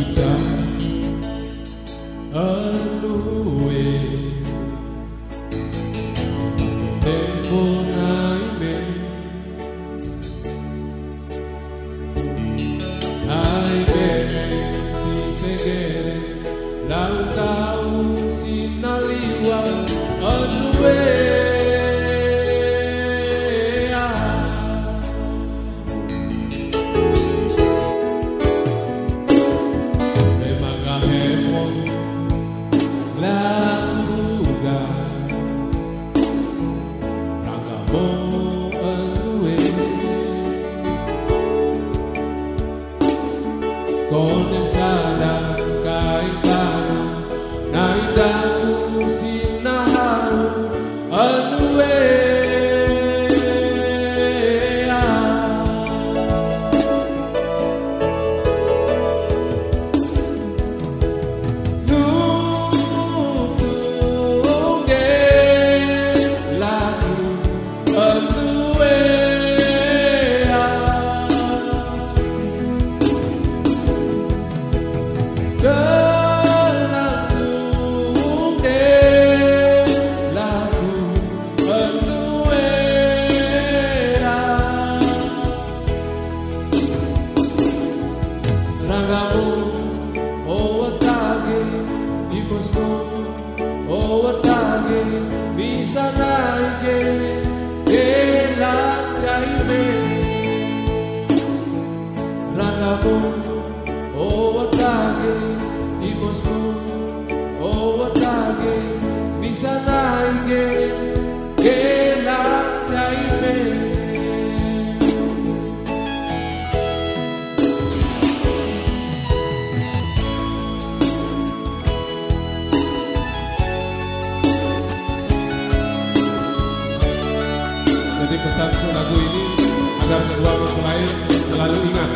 Jadi pesan untuk lagu ini agar kedua mempelai selalu ingat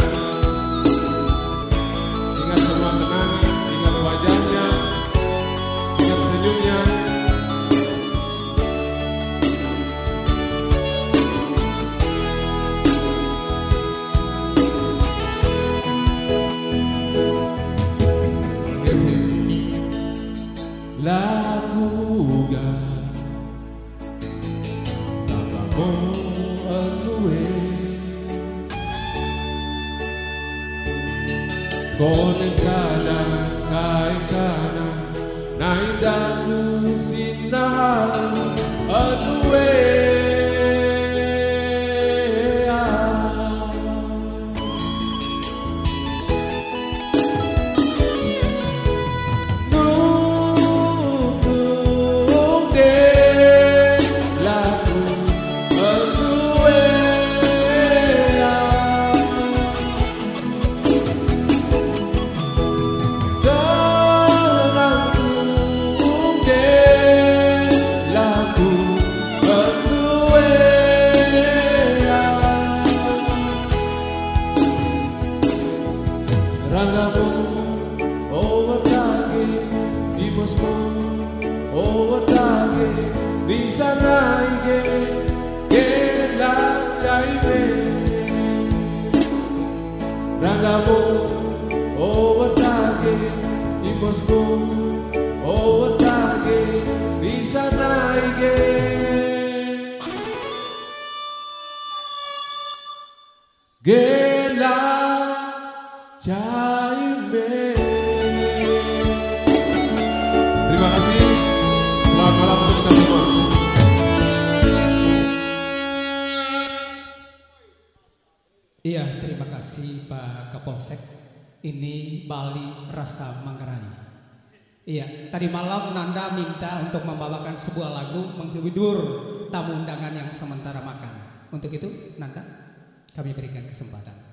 semua kenangan, ingat wajahnya, ingat senyumnya. Lakuga Konen kana kai kana naindaku sinaharu anuwe Terima kasih. Selamat malam untuk kita semua. Iya, terima kasih Pak Kapolsek. Ini Bali Rasa Manggarai. Iya, tadi malam Nanda minta untuk membawakan sebuah lagu menghibur tamu undangan yang sementara makan. Untuk itu, Nanda, kami berikan kesempatan.